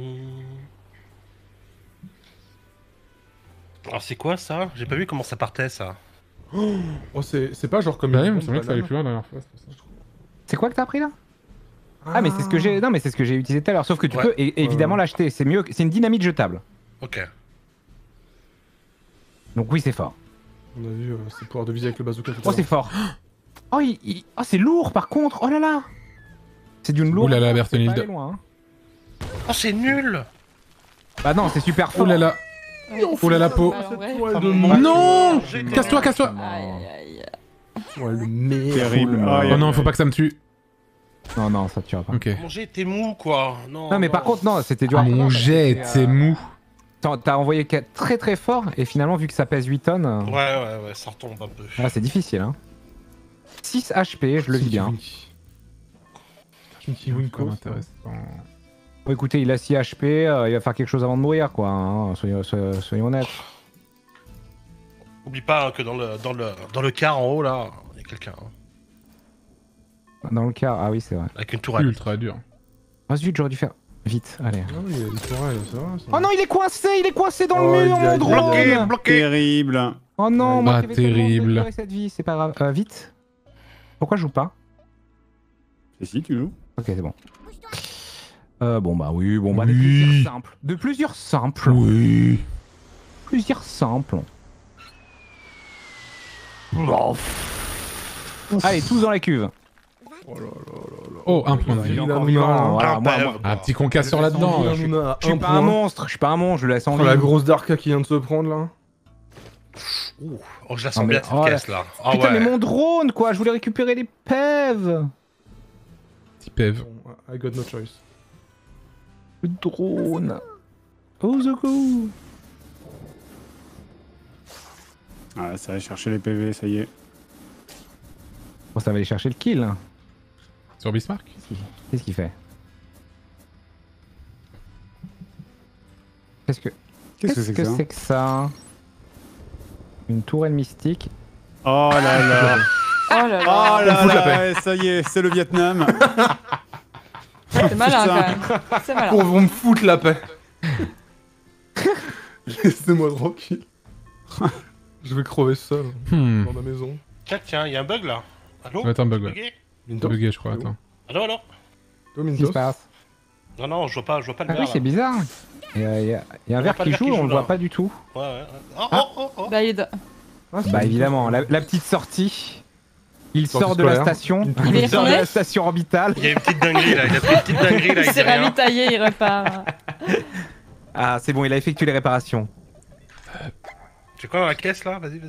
Alors c'est quoi ça? J'ai pas vu comment ça partait ça. Oh, c'est pas genre comme Bah, une il me bombe semblait que ça allait banane. plus loin la dernière fois, c'est pour ça. C'est quoi que t'as pris, là? Ah, mais c'est ce que j'ai. Non, mais c'est ce que j'ai utilisé tout à l'heure. Sauf que tu Ouais. peux évidemment l'acheter. C'est mieux. C'est une dynamite jetable. Ok. Donc oui, c'est fort. On a vu, c'est pouvoir de viser avec le bazooka tout à Oh, c'est l'heure. fort. Oh, oh, c'est lourd par contre. Oh là là. C'est d'une lourde. Ouh là là, c'est pas Berthenilde. aller loin, hein. Oh, c'est nul. Bah non, c'est super fort. Oh là là. Oh là la peau. Mal, en vrai. Ouais, de Non J'ai- Casse-toi, casse-toi. Aïe, aïe, aïe. Ouais, le meilleur. Terrible. Ouh là Ah, là. y a- Oh non, faut pas que ça me tue. Non, non, ça tuera pas. Ok. Mon jet était mou, quoi. Non, Non, mais par contre, non, c'était dur. Mon jet, c'est mou. T'as envoyé très très fort et finalement, vu que ça pèse 8 tonnes, Ouais, ça retombe un peu. c'est difficile. Hein. 6 HP, je le vis bien. Kinky Pas Winkle. intéressant. Bon, écoutez, il a 6 HP, il va faire quelque chose avant de mourir, quoi. Hein. Soyons honnêtes. Oublie pas hein, que dans le car en haut, là, il y a quelqu'un. Hein, Dans le cas, ah oui, c'est vrai. avec une tourelle. Ultra dur. Ah zut, j'aurais dû faire vite. Allez. Ah oui, il y a des tourelles, ça va ça. Oh non, il est coincé dans Oh, le il mur, a- mon il a- drone. Bloqué, bloqué. Terrible. Oh non, Ah, moi qui avais tellement terrible. récupéré cette vie, c'est pas grave. Vite. Pourquoi je joue pas? Et si, tu joues. Ok, c'est bon. Bon bah oui, bon bah Oui. des plaisirs simples. De plusieurs simples. Oui. Plusieurs simples. Allez, tous dans la cuve. Oh, un point de Il est vie. encore Hanouna, vivant. hein. Voilà, Ah, moi, bah, moi, Un petit concasseur là-dedans. Hanouna, je suis- Hanouna, je suis un pas point. un monstre, je suis pas un monstre, je le laisse en Oh, la vie. grosse Darka qui vient de se prendre là. Ouh. Oh, je la sens Ah, mais- bien, cette oh, caisse, là. Ah Putain, ouais. mais mon drone, quoi, je voulais récupérer les pèves. Petit pève. Bon, I got no choice. Le drone. Au secours. Ah, ça va chercher les PV, ça y est. Bon, ça va aller chercher le kill. Sur Bismarck. Qu'est-ce qu'il fait? Qu'est-ce que Qu'est-ce que c'est que ça ça? Une tourelle mystique. Oh là là. Oh là là. Oh là fout la là, ça y est, c'est le Vietnam. C'est malin Putain. quand même. C'est malin. Pour vous me foutre la paix. Laissez-moi tranquille. Je vais crever seul dans ma maison. Tiens, il y a un bug, là. Allô? Ça va être un bug, ouais. Bugué C'est Mintos. bugué, je crois. Attends. Allô? Toi, Qu'est-ce qui Mintos. se passe? Non, je vois pas le Ah verre, oui, là. c'est bizarre. Il y a un On verre voit pas qui le verre joue, qui on joue, le voit là. pas du tout. Ouais. Oh. Valide. Ah, c'est Bah Mintos. évidemment, la petite sortie. Il Sortie sort de la scolaire. station. Une Il est Il sort de la retourné. station orbitale. Il y a une petite dinguerie, là. Il a fait une petite dinguerie, là. Il Il s'est dit rien. ravitaillé, il repart. Ah, c'est bon, il a effectué les réparations. Tu quoi dans la caisse, là? Vas-y.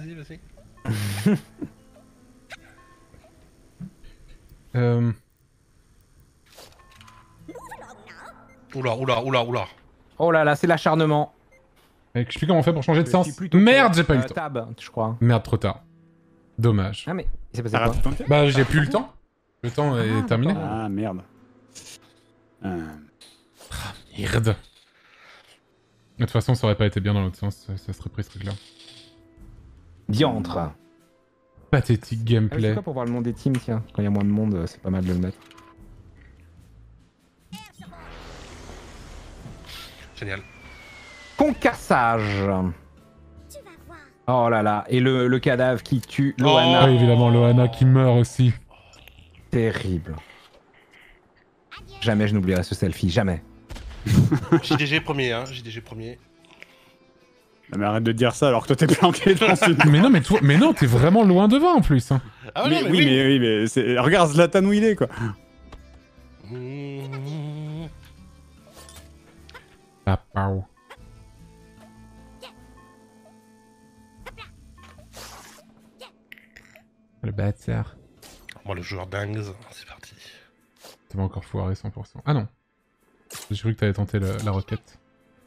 Oula. Oh là là, c'est l'acharnement. Je sais plus comment on fait pour changer de Je sens. suis plutôt Merde, pour, j'ai pas eu le temps. Tab, je crois. Merde, trop tard. Dommage. Ah mais, il s'est passé Ça quoi? rate ton tir Bah, j'ai plus le temps. Le temps est terminé. Ah merde. Merde. De toute façon, ça aurait pas été bien dans l'autre sens. Ça serait pris ce truc-là. Diantre. Pathétique C'est gameplay. quoi pour voir le monde des teams, tiens? Quand il y a moins de monde, c'est pas mal de le mettre. Génial. Concassage. Oh là là, et le cadavre qui tue Ah, Loana. évidemment, Loana qui meurt aussi. Terrible. Jamais je n'oublierai ce selfie, jamais. JDG premier, hein. JDG premier. Non, mais arrête de dire ça alors que toi t'es planqué dans une... Mais non, mais toi, mais non, t'es vraiment loin devant en plus. Hein. Ah mais, non, oui, mais c'est... Regarde Zlatan où il est, quoi. Mmh. Ah, pao. Le bâtard. Moi, le joueur dingue, c'est parti. T'avais encore foiré 100%. Ah non. J'ai cru que t'avais tenté la roquette.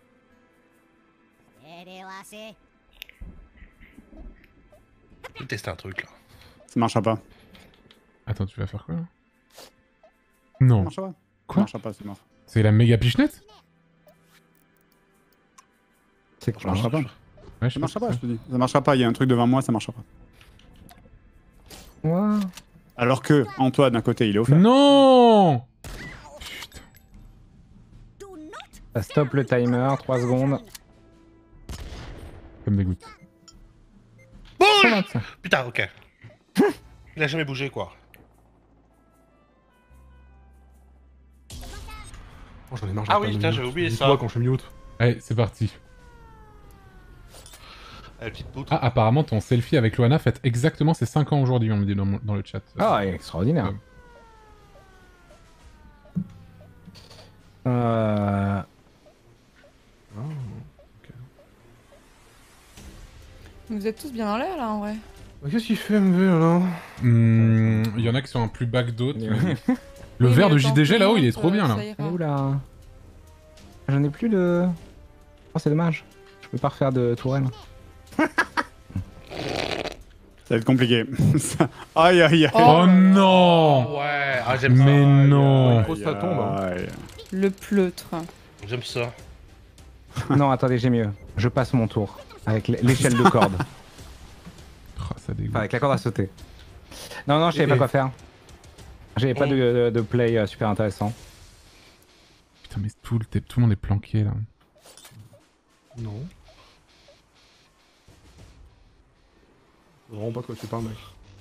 Je vais tester un truc, là. Ça marchera pas. Attends, tu vas faire quoi là? Ça Non. marchera pas. Quoi? Ça marchera pas, c'est mort. C'est la méga pichenette? C'est Ça quoi? marchera pas. Ouais, je Ça marchera pense pas, que je te dis. Ça marchera pas, il y a un truc devant moi, ça marchera pas. Ouais. Alors que Antoine, d'un côté, il est c'est- offert. Non! Putain. Ça stoppe le timer, 3 secondes. Comme des gouttes. Bouge! 125. Putain, ok. Il a jamais bougé, quoi. Oh, j'en ai marre, Ah oui, putain, j'avais oublié ça. Quand je suis mute. Allez, c'est parti. La petite poutre. Ah, apparemment, ton selfie avec Loana fête exactement ses 5 ans aujourd'hui, on me dit dans le chat. Ah, extraordinaire. Ouais. Euh... Vous êtes tous bien en l'air là en vrai. Qu'est-ce qu'il fait, MV, alors? Il y en a qui sont un plus bas que d'autres. Le Oui, verre mais de tant JDG que là-haut, il est monte, trop bien là. ça ira. Oula. J'en ai plus de... Oh, c'est dommage. Je peux pas refaire de tourelle. Ça va être compliqué. Aïe aïe aïe. Oh non! Ouais, ah, j'aime ça. Mais non! Trop ça tombe, hein. Aïe. Le pleutre. J'aime ça. Non, attendez, j'ai mieux. Je passe mon tour. Avec l'échelle de corde. Oh, ça dégoûte. Enfin, avec la corde à sauter. Non, je savais pas quoi faire. J'avais pas de play super intéressant. Putain, mais tout le monde est planqué là. Non. Je comprends pas de quoi tu parles, mec.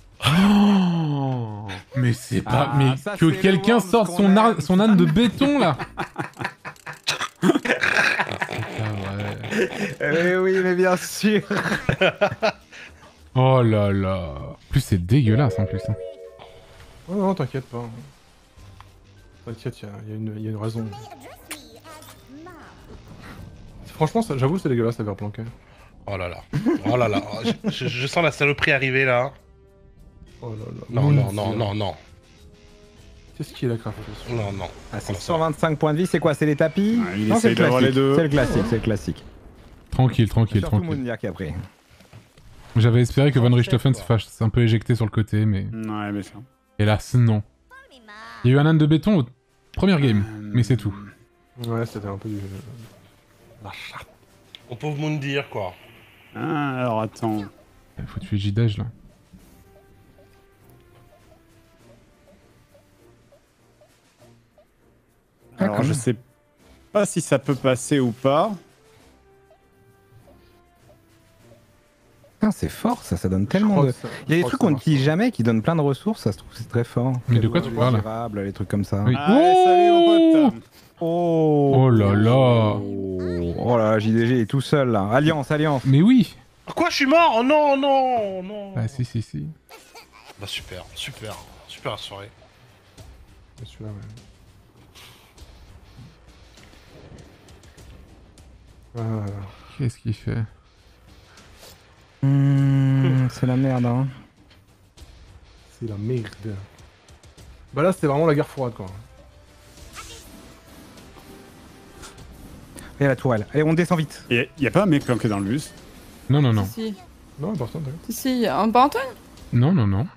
Oh mais c'est pas... Ah, mais ça, que c'est quelqu'un le Worms sorte qu'on aime. son âne de béton là. C'est pas vrai. Eh oui, mais bien sûr. Oh là là. En plus c'est dégueulasse en plus. Hein. Oh non, t'inquiète pas. T'inquiète, il y a une raison. Franchement, j'avoue, c'est dégueulasse à faire planquer. Oh là là. Oh là là. Je sens la saloperie arriver là. Oh là là. Non, non, non, non, non. Qu'est-ce qui est la craft? Non, non. Ah, c'est 125 points de vie, c'est quoi? C'est les tapis? Ah, il Non, c'est essaye le d'avoir les classique. deux. C'est le classique, c'est le classique. Tranquille, tranquille, Surtout tranquille. Mounir qui a pris. J'avais espéré que Von Richthofen se fasse un peu éjecter sur le côté, mais Ouais, mais ça. hélas non. Il y a eu un âne de béton au première game, mais c'est tout. Ouais, c'était un peu du... On peut vous dire quoi. Ah, alors attends. Il faut tuer J-Dej là. Alors quand je même. sais pas si ça peut passer ou pas. Putain, c'est fort ça, ça donne tellement de... Il y a des trucs qu'on n'utilise jamais qui donnent plein de ressources, ça se trouve c'est très fort. Mais de quoi tu Les parles? durables, les trucs comme ça. Oui. Allez, salut mon pote. Oh là là. Oh là, JDG est tout seul là. Alliance, alliance. Mais oui. Quoi, je suis mort? Oh non, non, non. Ah si si si. Bah super, super, super la soirée. Celui-là, ouais. Qu'est-ce qu'il fait? C'est la merde hein. C'est la merde. Bah là, c'était vraiment la guerre froide, quoi. Et la tourelle. Allez, on descend vite. Y a pas un mec planqué dans le bus? Non non non. Si, Non, personne, t'inquiète. si, un pas Antoine? Non non non.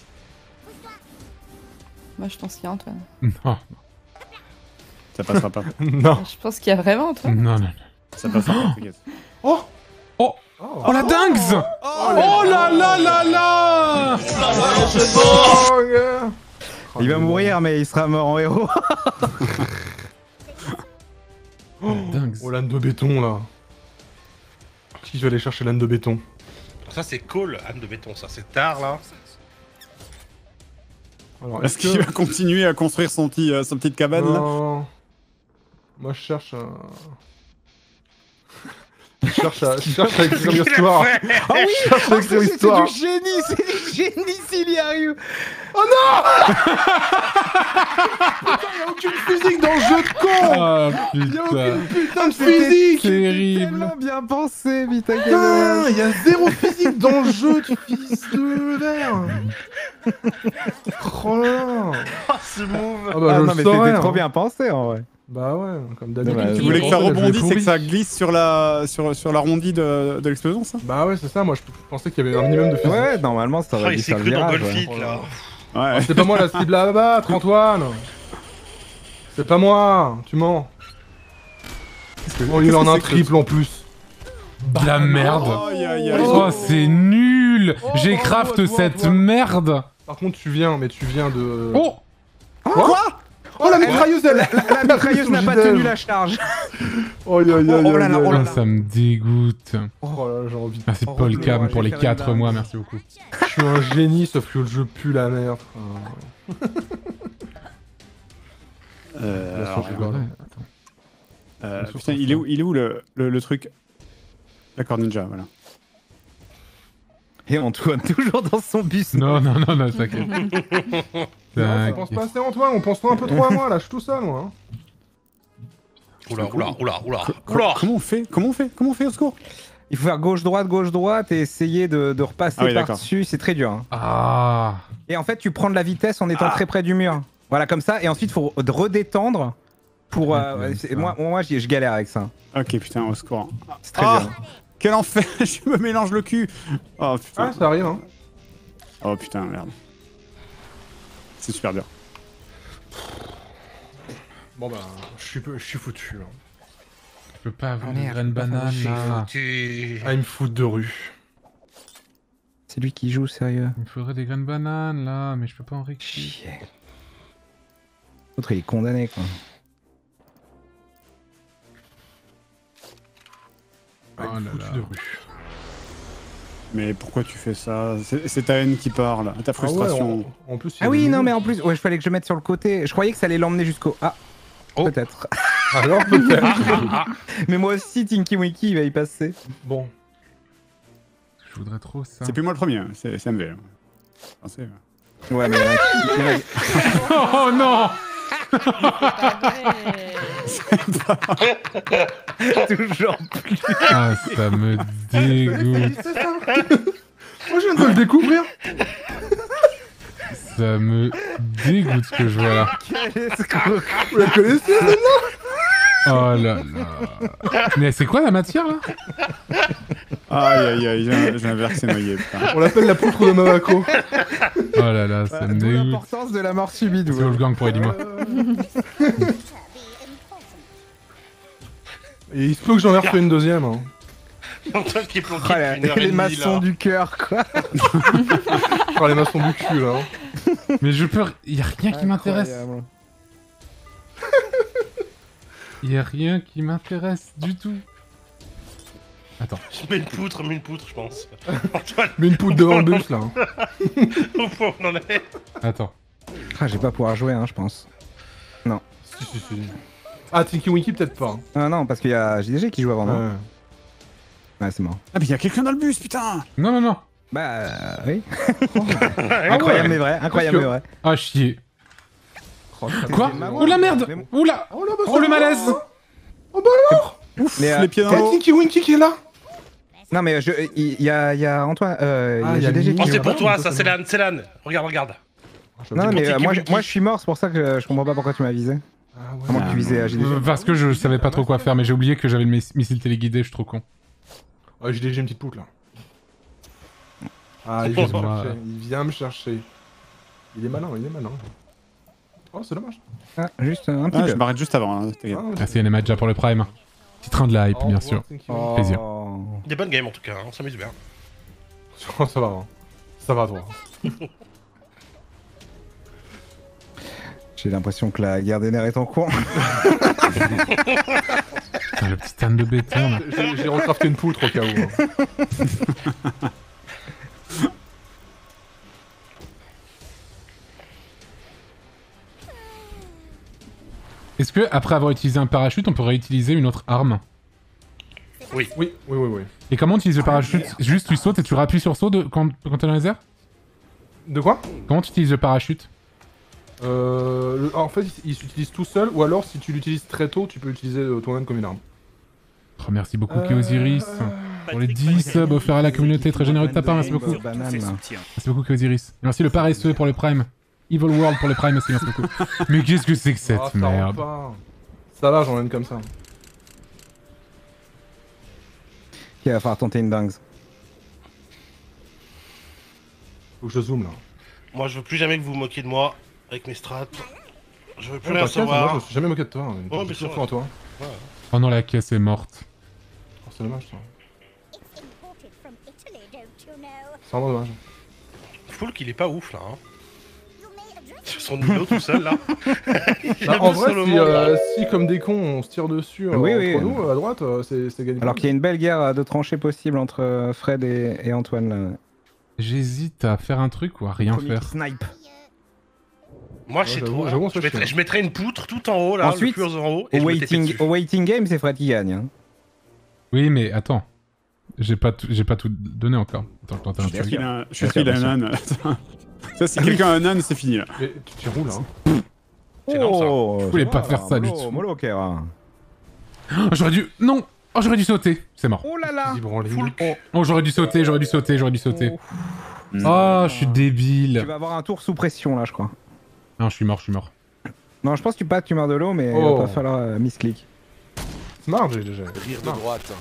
Moi je pense qu'il y a Antoine. Non Ça passera pas. Non. Je pense qu'il y a vraiment Antoine. non non. Ça passera pas, t'inquiète. Oh oh oh la dingue! Oh là là là là! Il va mourir, mais il sera mort en héros. Dingue. Oh, l'âne de béton, là. Qui je vais aller chercher l'âne de béton? Ça c'est cool, âne de béton, ça c'est tard là. Alors, Est-ce qu'il va continuer à construire sa petite cabane là? Non. Moi, je cherche un... je cherche à écrire l'histoire. Ah oui, Je cherche à écrire l'histoire. c'est du génie s'il y arrive. Il y a aucune physique dans le jeu de con. Ah Il y a aucune putain. putain de physique. Terrible. Tellement bien pensé, Vita Putain, il y a zéro physique dans le jeu, tu fils de verre. Oh là là. Oh ce move. Ah bah, Ah je non, le mais saurais, c'était trop hein. bien pensé en vrai. Bah ouais, comme d'habitude. Dommage. Tu voulais que ça Je l'ai rebondisse et pourri. que ça glisse sur l'arrondi de l'explosion, ça? Bah ouais, c'est ça, moi je pensais qu'il y avait un minimum de physique. Ouais, normalement ça Oh, aurait il dû s'est faire le cru dans virage. Golf ouais. It là. Ouais. C'est pas moi la cible à abattre, Antoine. C'est pas moi, tu mens. Oh, il en a un triple en plus. De la merde. Aïe, aïe, aïe. Oh c'est nul. Oh, J'ai bravo craft à toi, cette Antoine. merde. Par contre, tu viens de... Oh Quoi? Oh, la mitrailleuse, elle... La mitrailleuse n'a pas tenu la charge. Oh, aïe, aïe, aïe, Oh là là, aïe, oh là aïe. Ah, ça me dégoûte. Oh là, j'ai envie de... Merci Oh, Paul Roland, Cam j'ai pour les fait 4 une mois, dingue. merci beaucoup. Je suis un génie, sauf que le jeu pue la merde. Alors, Bien sûr, je Ouais, rigole. attends. Putain, il est où le truc? D'accord, ninja, voilà. Et Antoine, toujours dans son bus. Non, t'inquiète. On pense pas assez à Antoine, on pense pas un peu trop à moi là, je suis tout seul moi. Oula. Comment on fait au secours? Il faut faire gauche-droite et essayer de repasser Ah oui, d'accord. par-dessus, c'est très dur. Hein. Ah. Et en fait, tu prends de la vitesse en étant très près du mur. Voilà, comme ça, et ensuite, il faut redétendre pour... moi, je galère avec ça. Ok, putain, au secours. C'est très dur. Quel enfer, je me mélange le cul. Oh putain. Ah, ça arrive hein. Oh putain, merde. C'est super dur. Bon bah, je suis foutu là. Je peux pas avoir une graine banane là. Ah, ils me foutent de rue. C'est lui qui joue, sérieux. Il me faudrait des graines bananes là, mais je peux pas en récupérer. Chier. L'autre, il est condamné, quoi. Ah, ils me foutent de rue. Mais pourquoi tu fais ça? C'est ta haine qui parle, ta frustration. Ah, ouais, en plus, il y a Ah oui, des non, murs. mais en plus, ouais, je fallait que je mette sur le côté. Je croyais que ça allait l'emmener jusqu'au... Ah, Oh. peut-être. Alors peut-être. Mais moi aussi, Tinky Winky, il va y passer. Bon. Je voudrais trop ça. C'est plus moi le premier, c'est MV. Enfin, Ouais, mais... Oh non. Toujours plus. Ah, ça me dégoûte. Moi je viens de le découvrir. Ça me dégoûte ce que je vois là. Quel escroc. Vous la connaissez Oh là là. Mais c'est quoi la matière là? aïe, j'ai un verre qui s'est noyé, putain. On l'appelle la poutre de Mamako. Oh là là, ça me D'où dégoûte. l'importance de la mort subite. C'est Wolfgang pour Eddy-moi. Et il se peut que j'en ai refait une deuxième. Hein. Antoine qui est planqué Oh, depuis une heure et les demie, maçons là. du cœur, quoi. Par les maçons du cul là. Mais je peux... Y'a rien qui m'intéresse. Incroyable. Y'a rien qui m'intéresse du tout. Attends. Je mets une poutre, je pense. Antoine, Mais une poutre devant le bus là. Hein. au point où on en est. Attends. Ah, j'ai pas pouvoir jouer, hein, je pense. Si. Ah, Tinky Winky peut-être pas. Hein. Ah non, parce qu'il y a JDG qui joue avant, non? Ouais. Ouais, c'est mort. Ah, mais il y a quelqu'un dans le bus, putain. Non. Bah, oui. Ouais. Incroyable mais vrai, incroyable mais vrai. Ah, chier. Oh, Quoi? Mais Oh la merde! mais- Oula! Oh là, bah, Oh le malaise! Oh bah alors. Mais, Les pieds dans Y'a l'eau. Tinky Winky qui est là. non, mais il y a Antoine, il y a JDG Oh, qui c'est joue. pour toi, ça, c'est l'âne. Regarde. Non, mais Tinky moi, Winky. moi je suis mort, c'est pour ça que je comprends pas pourquoi tu m'as visé. Ah ouais. Comment tu visais à JDG? Parce que je savais pas trop quoi faire, mais j'ai oublié que j'avais le missile téléguidé, je suis trop con. Ouais, j'ai déjà une petite poutre là. Ah, il vient me chercher. Il est malin. Oh, c'est dommage. Ah, juste un petit Ah, peu. je m'arrête juste avant, hein, t'inquiète. Merci Nemadja pour le prime. Petit train de la hype, Au bien revoir, sûr. Tinky Oh. Plaisir. Des bonnes games en tout cas, on s'amuse bien. Winky. Ça va. Hein. Ça va toi. J'ai l'impression que la guerre des nerfs est en cours. Putain, le petit âne de béton là. J'ai recrafté une poutre au cas où. Hein. Est-ce que après avoir utilisé un parachute, on peut réutiliser une autre arme? Oui. Et comment on utilise le parachute? Juste tu sautes et tu rappuies sur saut quand t'es dans les airs? De quoi? Comment tu utilises le parachute? En fait, il s'utilise tout seul, ou alors si tu l'utilises très tôt, tu peux l'utiliser toi-même comme une arme. Oh, merci beaucoup Kéosiris pour les 10 subs offerts à la communauté, très généreux de ta part, merci beaucoup. Banane. Merci beaucoup Kéosiris. Merci le paresseux pour le prime. Evil World pour le prime aussi, merci beaucoup. Mais qu'est-ce que c'est que cette Ah, ça rentre merde? pas. Ça va, j'en ai une comme ça. Il va falloir tenter une dingue. Faut que je zoome là. Moi, je veux plus jamais que vous vous moquiez de moi avec mes strats. Je veux plus Ouais, rien t'inquiète, moi savoir. je me suis jamais moqué de toi. Hein. Ouais, J'ai bien sûr. toujours fait à toi. Oh non, la caisse est morte. Oh, c'est dommage ça. It's imported from Italy, don't you know? C'est vraiment dommage. Foul qu'il est pas ouf là. Hein. You may have drunk Sur son îlot tout seul là. Il Bah, a en vu vrai, seul au si, monde, là. si comme des cons on se tire dessus Oui, oui. entre nous, à droite, c'est gagné. Alors qu'il y a une belle guerre de tranchées possible entre Fred et Antoine là. J'hésite à faire un truc ou à rien Premier faire. qui snipe. Moi, je sais j'avoue, trop. j'avoue, Hein. ça, je sais. Je mettrais une poutre tout en haut, là, Ensuite, le curseur en haut, et Au je me tapais waiting, dessus. au waiting game, c'est Fred qui gagne. Hein. Oui, mais attends. J'ai pas tout donné encore. Attends, je tente un Je suis sûr truc. qu'il a un âne. Ça, si quelqu'un a un âne, c'est fini là. Mais tu roules, hein. C'est énorme, ça. Oh, Je voulais ça pas va, faire ça du mollo, tout. mollo, Kera. Oh, j'aurais dû... Non. Oh, j'aurais dû sauter. C'est mort. Oh là là. Vas-y, branle-les. Full. Oh, j'aurais dû sauter, j'aurais dû sauter. Oh. Oh, je suis Tu débile. vas avoir un tour sous pression là, je crois. Non, je suis mort. Non, je pense que tu meurs de l'eau, mais il Oh. va pas falloir misclick. Smart, j'ai déjà. Rire de droite.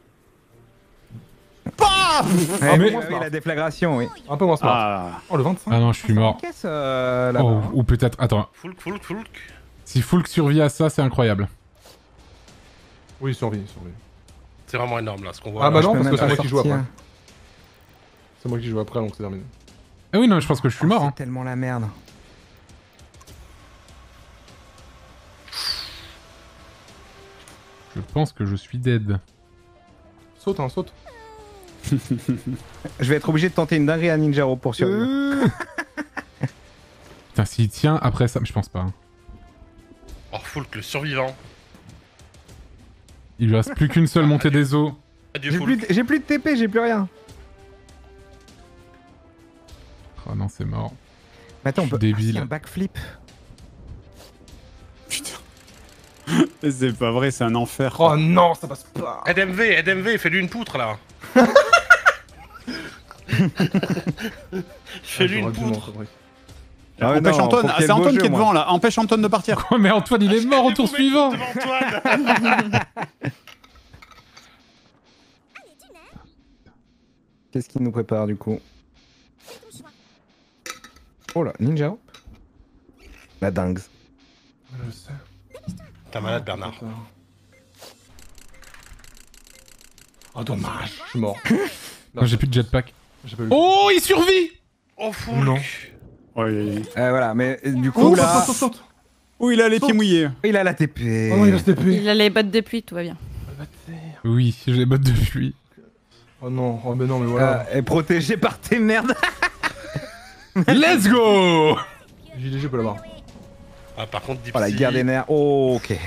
Ah, mais- oui, la déflagration, oui. Un peu moins smart. Ah. Oh, le 25. Ah non, je suis mort. Qu'est-ce là-bas Oh, ou peut-être... Attends. Fulk. Si Fulk survit à ça, c'est incroyable. Oui, survie. C'est vraiment énorme, là, ce qu'on voit. Ah là. bah Je non, peux parce même que c'est pas moi qui joue sortir. après. C'est moi qui joue après, donc c'est terminé. Ah oui, non, je pense que je suis mort. C'est Hein. tellement la merde. Je pense que je suis dead. Saute, hein, saute. Je vais être obligé de tenter une dinguerie à Ninjaro pour survivre. Putain, s'il tient après ça... Mais je pense pas. Hein. Oh, Fulk, le survivant. Il lui reste plus qu'une seule montée des eaux. Adieu, J'ai Fulk. plus de TP, j'ai plus rien. Oh non, c'est mort. Mais attends, Je on peut. suis débile. Ah, si, un backflip. Putain. C'est pas vrai, c'est un enfer. Oh non, ça passe pas. EDMV, fais-lui une poutre, là. Fais-lui une poutre. Ah ouais, Empêche non, Antoine, faut qu'il y ait c'est le beau Antoine jeu, qui est moi. devant là. Empêche Antoine de partir. Oh, mais Antoine, il est mort au tour suivant. Devant Antoine. Qu'est-ce qu'il nous prépare du coup? Oh là, Ninja Hop. La dingue. Je sais. T'es malade, Bernard. Oh dommage, je suis mort. Non, j'ai plus de jetpack. J'ai pas eu. Oh, il survit. Oh, Fulk. Non. Ouais. Voilà, mais du coup là. Saute. Oh, il a les pieds mouillés. Il a la TP. Oh non, il reste TP. Il a les bottes de pluie, tout va bien. Oui, j'ai les bottes de pluie. Oh non, oh mais non, mais voilà. Est protégé par tes merdes. Let's go. JDG peut l'avoir. Ah, par contre, Deep Oh la Sea- guerre des nerfs. Oh, ok.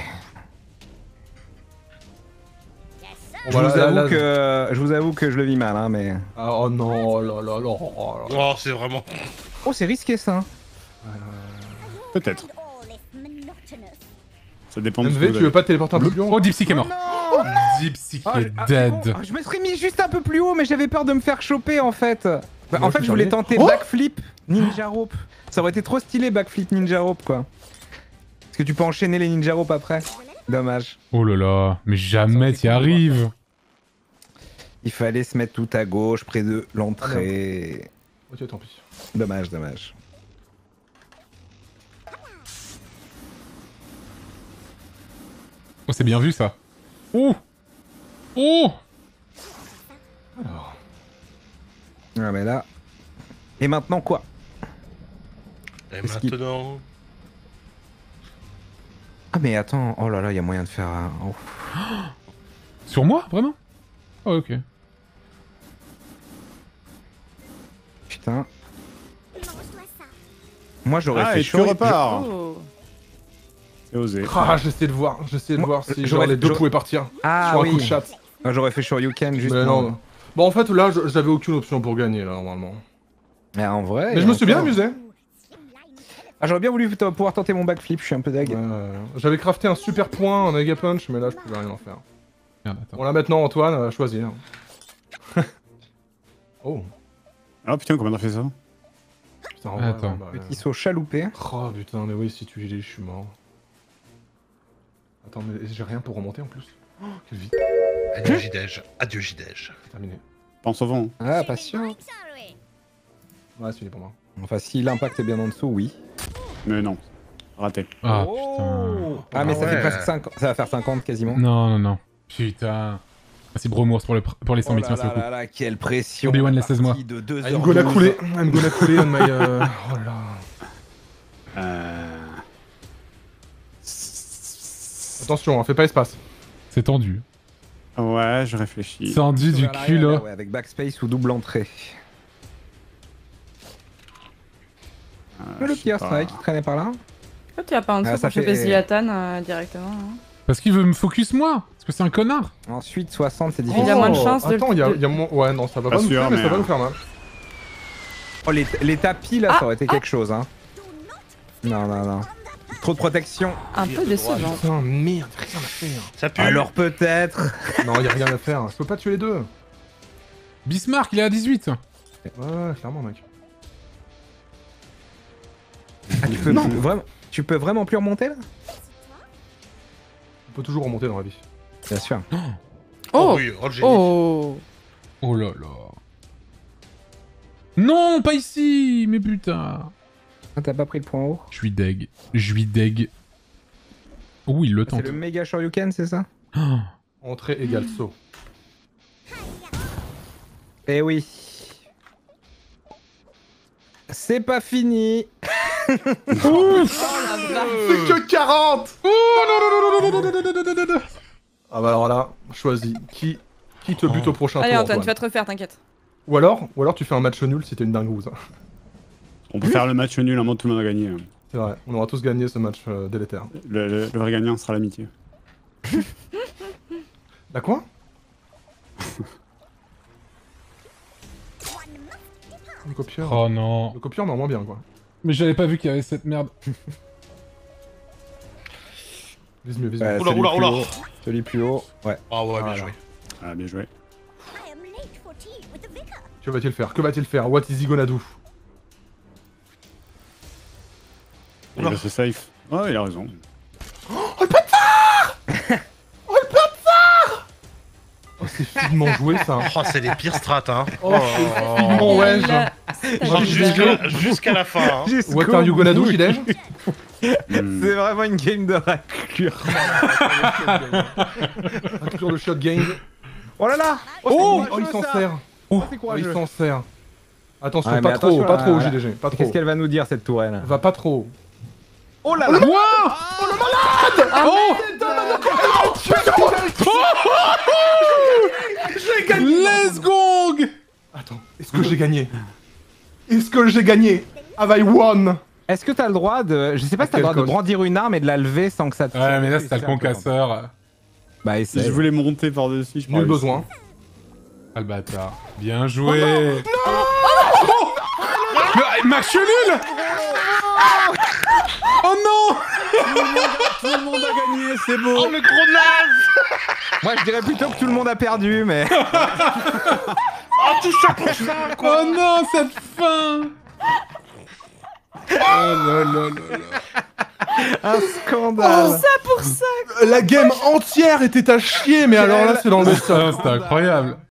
On Je va vous, là- avoue là- que, je vous avoue que je le vis mal, hein, mais. Ah, oh non, oh là là là. Oh là là. Oh, c'est vraiment... Oh, c'est risqué ça. Peut-être. All this monotonous. Ça dépend de ce que MV, vous tu avez. veux pas te téléporter un peu plus haut? Oh, Dipsy qui est mort. Dipsy qui est dead. Je me serais mis juste un peu plus haut, mais j'avais peur de me faire choper en fait. Bah, Moi, en fait, je je voulais suis tenter terminé. backflip ninja rope. Ça aurait été trop stylé backflip ninja rope quoi. Parce que tu peux enchaîner les ninja rope après. Dommage. Oh là là, mais jamais t'y arrives. Il fallait se mettre tout à gauche, près de l'entrée. Ok, tant pis. Dommage, dommage. Oh, c'est bien vu ça. Oh. Oh. Alors. Ah mais là. Et maintenant quoi? Et Est-ce qu'il- maintenant... Ah mais attends, oh là là, il y a moyen de faire un... oh. Sur moi, vraiment? Oh, ok. Putain. Mange-toi ça. Moi j'aurais Ah, fait et tu chaud. repars. Oh. C'est osé. Ah, j'essaie de voir Moi, si genre j'aurais- les deux j'aurais- pouvaient partir. Ah Sur un oui. coup de chat. Ah, j'aurais fait Shoryuken juste Mais pour- non. Bon, en fait, là, j'avais aucune option pour gagner, là, normalement. Mais en vrai. Mais je me suis bien encore. amusé. Ah, j'aurais bien voulu pouvoir tenter mon backflip, je suis un peu deg. J'avais crafté un super point en Mega Punch, mais là, je pouvais rien en faire. Merde, attends. Bon, là, maintenant, Antoine, à choisir. Oh. Ah putain, comment t'as fait ça? Putain, en vrai, Attends. bah, Petit saut chaloupé. Oh putain, mais oui, si tu gilet, je suis mort. Attends, mais j'ai rien pour remonter en plus. Oh, quelle vie. Adieu, Jidej. Adieu, Jidej. C'est terminé. Pense au vent. Ah, pas sûr. I'm sorry. Ouais, c'est fini pour moi. Enfin, si l'impact est bien en dessous, oui. Mais non. Raté. Ah, Oh. Ah, mais Ah ça fait ouais. presque 50. Ça va faire 50 quasiment. putain. Non, non, non. Putain. Merci Bromours pour les 100 bits, merci beaucoup. là, quelle pression. Obi-Wan, laisse-moi. Partie de 2 I'm gonna couler. I'm gonna couler on my... Oh là. Attention, hein, fais pas espace. C'est tendu. Ouais, je réfléchis. Tendu du culot. Ouais, avec backspace ou double entrée. Le petit Astrae qui traînait par là. Pourquoi tu vas pas en dessous ça pour choper fait- Zlatan directement hein. Parce qu'il veut me focus moi. Parce que c'est un connard. Ensuite, 60, c'est Il difficile. y a moins de chance de- Attends, il y a moins... Ouais, non, ça va Pas pas nous sûr, faire, mais mais, ça va nous faire mal. Oh, les tapis là, ça aurait été quelque chose, hein. Non, non, non. Trop de protection. Un peu décevant. Putain, merde, rien à faire. Ça pue. Alors peut-être. Non, y a rien à faire. Je peux pas tuer les deux. Bismarck, il est à 18. Ouais, clairement, mec. Ah, tu peux vraiment plus remonter là? On peut toujours remonter dans la vie. Bien sûr. Oh oui, oh le génie. Oh Oh là là. Non, pas ici. Mais putain. Ah, t'as pas pris le point haut? Je suis deg. Je suis deg. Oh, il le C'est tente. le méga Shoryuken, c'est ça? Oh. Entrée égale saut. Eh oui. C'est pas fini. C'est que 40. Ah bah alors là, choisis. Qui te bute au prochain Allez tour, Antoine, tu vas te refaire, t'inquiète. ou alors tu fais un match nul si t'es une dingouse. On peut faire le match nul, à moins que tout le monde a gagné. C'est vrai, on aura tous gagné ce match délétère. Le vrai gagnant sera l'amitié. Bah quoi? Le copieur. Oh non. Le copieur mais en moins bien quoi. Mais j'avais pas vu qu'il y avait cette merde. Vise mieux, vise Ouais, mieux. Oula, celui oula, plus oula. haut. Celui plus haut. Ouais. Ah ouais, bien Voilà. joué. Ah, bien joué. I am late for tea with the vicar. Que va-t-il faire? Que va-t-il faire? What is he gonna do? Il va se safe. Oh, il a raison. Oh, c'est finement joué ça. Oh, c'est les pires strats, hein. Oh, c'est finement wedge. Jusqu'à la fin, hein. What are you gonna do, Hidej? Hmm. C'est vraiment une game de raclure. Toujours le shot game. Oh là là. Oh, c'est il s'en ça. sert. Oh, c'est Oh, il courageux. s'en sert. Attention, Ouais, mais pas trop, attention, pas là, trop, là. JDG, pas trop. Qu'est-ce qu'elle va nous dire cette tourelle? Va pas trop. Oh là là. Let's go. Attends, est-ce que j'ai gagné? Est-ce que j'ai gagné? Have I won? Est-ce que t'as le droit de... Je sais pas À si t'as le droit quel de cost brandir une arme et de la lever sans que ça te... Ouais, mais là, c'est le concasseur. Bah Si essaye. je voulais monter par-dessus, je Nul parlais. besoin. Ah le bâtard. Bien joué. Max Chelul. Oh non. Tout le monde a gagné, c'est beau. Oh, le gros naze. Moi je dirais plutôt que tout le monde a perdu, mais... Oh, tout ça pour ça, quoi. Oh non, cette fin. Oh là là là là. Un scandale. Pour ça La game entière était à chier, mais alors là, c'est dans le Ça, c'était incroyable.